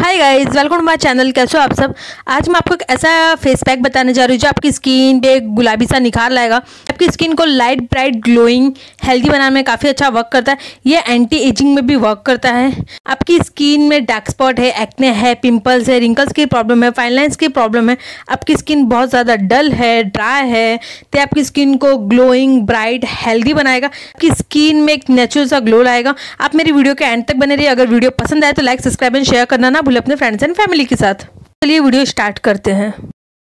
Hi guys, welcome to my channel. कैसे हो आप सब। आज मैं आपको एक ऐसा फेस पैक बताने जा रही हूँ जो आपकी स्किन पे गुलाबी सा निखार लाएगा। आपकी स्किन को लाइट ब्राइट ग्लोइंग हेल्दी बनाने में काफ़ी अच्छा वर्क करता है। ये एंटी एजिंग में भी वर्क करता है। आपकी स्किन में डार्क स्पॉट है, एक्ने है, पिंपल्स है, रिंकल्स की प्रॉब्लम है, फाइन लाइन्स की प्रॉब्लम है, आपकी स्किन बहुत ज़्यादा डल है, ड्राई है, तो आपकी स्किन को ग्लोइंग ब्राइट हेल्दी बनाएगा। आपकी स्किन में एक नेचुरल सा ग्लो लाएगा। आप मेरी वीडियो के एंड तक बने रहिए। अगर वीडियो पसंद आए तो लाइक सब्सक्राइब एंड शेयर करना ना भूलें अपने फ्रेंड्स एंड फैमिली के साथ। चलिए वीडियो स्टार्ट करते हैं।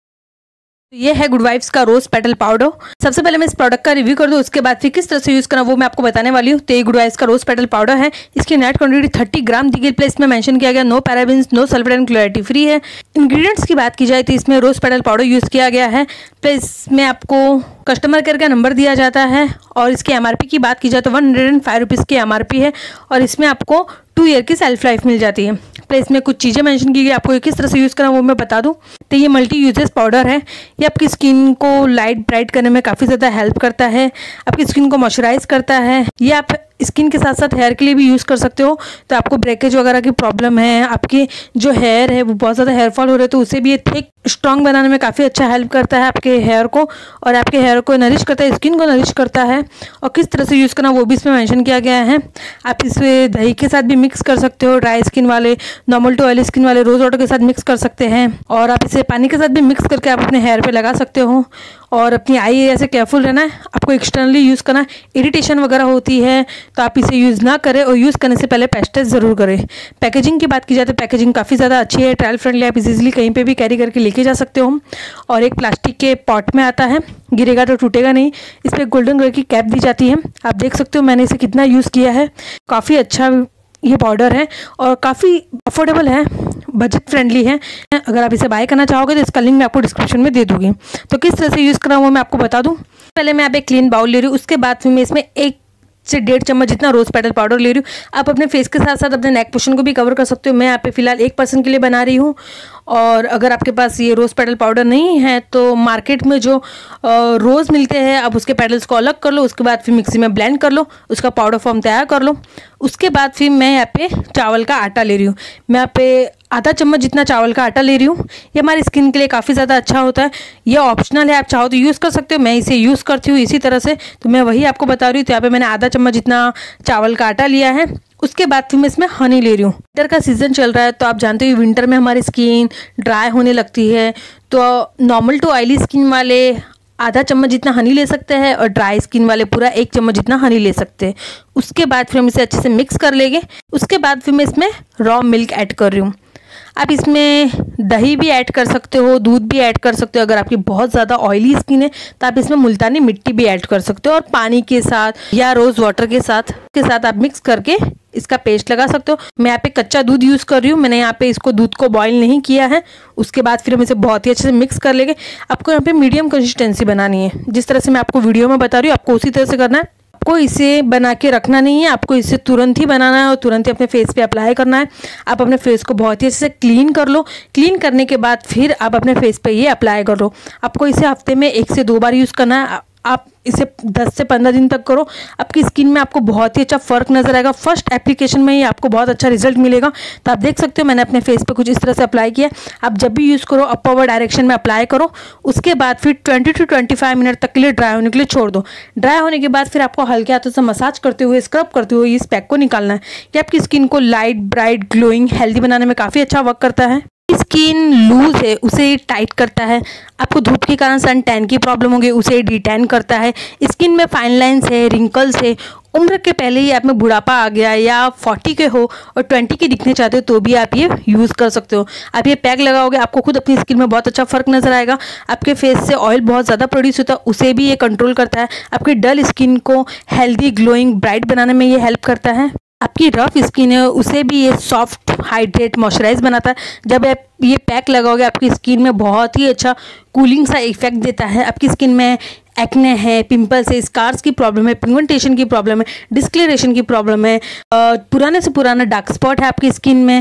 ये है गुड वाइब्स का रोज पेटल पाउडर। सबसे पहले मैं इस प्रोडक्ट का रिव्यू कर दूं, उसके बाद फिर किस तरह से यूज करना वो मैं आपको बताने वाली हूँ। तो ये गुड वाइब्स का रोज पेटल पाउडर है। इसकी नेट क्वांटिटी 30 ग्राम दी गई, प्लेस में मेंशन किया गया no parabens, no sulphate and cruelty free है। इंग्रेडिएंट्स की बात की जाए तो इसमें रोज पेटल पाउडर यूज किया गया है। प्लेस में आपको कस्टमर केयर का नंबर दिया जाता है और इसकी एमआरपी की बात की जाए तो 105 रुपीज़ की एमआरपी है और इसमें आपको 2 ईयर की सेल्फ लाइफ मिल जाती है। प्लेस में कुछ चीज़ें मेंशन की गई, आपको ये किस तरह से यूज़ करना वो मैं बता दूं। तो ये मल्टी यूजेस पाउडर है। ये आपकी स्किन को लाइट ब्राइट करने में काफ़ी ज़्यादा हेल्प करता है, आपकी स्किन को मॉइस्चराइज करता है। ये आप स्किन के साथ साथ हेयर के लिए भी यूज़ कर सकते हो। तो आपको ब्रेकेज वगैरह की प्रॉब्लम है, आपकी जो हेयर है वो बहुत ज़्यादा हेयर फॉल हो रहे हैं, तो उसे भी ये थिक स्ट्रॉन्ग बनाने में काफ़ी अच्छा हेल्प करता है आपके हेयर को, और आपके हेयर को नरिश करता है, स्किन को नरिश करता है। और किस तरह से यूज़ करना वो भी इसमें मेंशन किया गया है। आप इसे दही के साथ भी मिक्स कर सकते हो, ड्राई स्किन वाले, नॉर्मल टू ऑयली स्किन वाले रोज़ वाटर के साथ मिक्स कर सकते हैं, और आप इसे पानी के साथ भी मिक्स करके आप अपने हेयर पे लगा सकते हो। और अपनी आई एरिया से केयरफुल रहना है, आपको एक्सटर्नली यूज़ करना है। इरिटेशन वगैरह होती है तो आप इसे यूज़ ना करें और यूज़ करने से पहले पैच टेस्ट ज़रूर करें। पैकेजिंग की बात की जाए तो पैकेजिंग काफ़ी ज़्यादा अच्छी है, ट्रायल फ्रेंडली, आप इजीली कहीं पे भी कैरी करके लेके जा सकते हो। और एक प्लास्टिक के पॉट में आता है, गिरेगा तो टूटेगा नहीं। इस पर गोल्डन कलर की कैप दी जाती है। आप देख सकते हो मैंने इसे कितना यूज़ किया है। काफ़ी अच्छा ये पाउडर है और काफ़ी अफोर्डेबल है, बजट फ्रेंडली है। अगर आप इसे बाय करना चाहोगे तो इसका लिंक मैं आपको डिस्क्रिप्शन में दे दूँगी। तो किस तरह से यूज़ करना वो मैं आपको बता दूँ। पहले मैं आप एक क्लीन बाउल ले रही हूँ, उसके बाद फिर मैं इसमें 1 से 1.5 चम्मच जितना रोज पेटल पाउडर ले रही हूँ। आप अपने फेस के साथ साथ अपने नेक पोर्शन को भी कवर कर सकते हो। मैं यहाँ पे फिलहाल 1 पर्सन के लिए बना रही हूँ। और अगर आपके पास ये रोज़ पेटल पाउडर नहीं है तो मार्केट में जो रोज़ मिलते हैं आप उसके पेटल्स को अलग कर लो, उसके बाद फिर मिक्सी में ब्लेंड कर लो, उसका पाउडर फॉर्म तैयार कर लो। उसके बाद फिर मैं यहाँ पे चावल का आटा ले रही हूँ। मैं यहाँ पे आधा चम्मच जितना चावल का आटा ले रही हूँ। ये हमारी स्किन के लिए काफ़ी ज़्यादा अच्छा होता है। ये ऑप्शनल है, आप चाहो तो यूज़ कर सकते हो। मैं इसे यूज़ करती हूँ इसी तरह से, तो मैं वही आपको बता रही हूँ। तो यहाँ पे मैंने आधा चम्मच जितना चावल का आटा लिया है। उसके बाद फिर मैं इसमें हनी ले रही हूँ। विंटर का सीज़न चल रहा है तो आप जानते हो विंटर में हमारी स्किन ड्राई होने लगती है, तो नॉर्मल टू ऑयली स्किन वाले आधा चम्मच जितना हनी ले सकते हैं और ड्राई स्किन वाले पूरा 1 चम्मच जितना हनी ले सकते हैं। उसके बाद फिर हम इसे अच्छे से मिक्स कर लेंगे। उसके बाद फिर मैं इसमें रॉ मिल्क ऐड कर रही हूँ। आप इसमें दही भी ऐड कर सकते हो, दूध भी ऐड कर सकते हो। अगर आपकी बहुत ज़्यादा ऑयली स्किन है तो आप इसमें मुल्तानी मिट्टी भी ऐड कर सकते हो, और पानी के साथ या रोज़ वाटर के साथ आप मिक्स करके इसका पेस्ट लगा सकते हो। मैं यहाँ पे कच्चा दूध यूज़ कर रही हूँ। मैंने यहाँ पे इसको दूध को बॉईल नहीं किया है। उसके बाद फिर हम इसे बहुत ही अच्छे से मिक्स कर लेंगे। आपको यहाँ पे मीडियम कंसिस्टेंसी बनानी है, जिस तरह से मैं आपको वीडियो में बता रही हूँ आपको उसी तरह से करना है। आपको इसे बना के रखना नहीं है, आपको इसे तुरंत ही बनाना है और तुरंत ही अपने फेस पे अप्लाई करना है। आप अपने फेस को बहुत ही अच्छे से क्लीन कर लो। क्लीन करने के बाद फिर आप अपने फेस पे ये अप्लाई कर लो। आपको इसे हफ्ते में 1 से 2 बार यूज़ करना है। आप इसे 10 से 15 दिन तक करो, आपकी स्किन में आपको बहुत ही अच्छा फ़र्क नजर आएगा। फर्स्ट एप्लीकेशन में ही आपको बहुत अच्छा रिजल्ट मिलेगा। तो आप देख सकते हो मैंने अपने फेस पे कुछ इस तरह से अप्लाई किया। आप जब भी यूज़ करो अपवर्ड डायरेक्शन में अप्लाई करो। उसके बाद फिर 20 से 25 मिनट तक के लिए ड्राई होने के लिए छोड़ दो। ड्राई होने के बाद फिर आपको हल्के हाथों से मसाज करते हुए, स्क्रब करते हुए इस पैक को निकालना है। ये आपकी स्किन को लाइट ब्राइट ग्लोइंग हेल्दी बनाने में काफ़ी अच्छा वर्क करता है। स्किन लूज है उसे टाइट करता है। आपको धूप के कारण सन टैन की प्रॉब्लम होगी उसे डिटैन करता है। स्किन में फाइन लाइन्स है, रिंकल्स है, उम्र के पहले ही आप में बुढ़ापा आ गया या 40 के हो और 20 के दिखने चाहते हो तो भी आप ये यूज़ कर सकते हो। आप ये पैक लगाओगे आपको खुद अपनी स्किन में बहुत अच्छा फ़र्क नजर आएगा। आपके फेस से ऑयल बहुत ज़्यादा प्रोड्यूस होता है उसे भी ये कंट्रोल करता है। आपकी डल स्किन को हेल्दी ग्लोइंग ब्राइट बनाने में ये हेल्प करता है। आपकी रफ स्किन है उसे भी ये सॉफ्ट हाइड्रेट मॉइस्चराइज बनाता है। जब आप ये पैक लगाओगे आपकी स्किन में बहुत ही अच्छा कूलिंग सा इफेक्ट देता है। आपकी स्किन में एक्ने है, पिंपल्स है, स्कार्स की प्रॉब्लम है, पिगमेंटेशन की प्रॉब्लम है, डिस्कलरेशन की प्रॉब्लम है, पुराने से पुराना डार्क स्पॉट है आपकी स्किन में,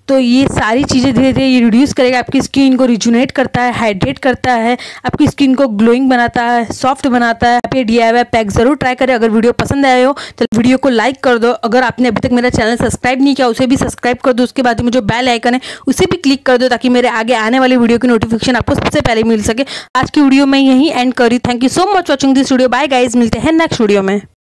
तो ये सारी चीज़ें धीरे धीरे ये रिड्यूस करेगा, आपकी स्किन को रिजुनेट करता है, हाइड्रेट करता है, आपकी स्किन को ग्लोइंग बनाता है, सॉफ्ट बनाता है। आप ये DIY पैक ज़रूर ट्राई करें। अगर वीडियो पसंद आए हो तो वीडियो को लाइक कर दो। अगर आपने अभी तक मेरा चैनल सब्सक्राइब नहीं किया उसे भी सब्सक्राइब कर दो। उसके बाद में जो बेल आइकन है उसे भी क्लिक कर दो ताकि मेरे आगे आने वाली वीडियो की नोटिफिकेशन आपको सबसे पहले मिल सके। आज की वीडियो में यही एंड करी। Thank you so much watching this video. Bye guys, मिलते हैं नेक्स्ट वीडियो में।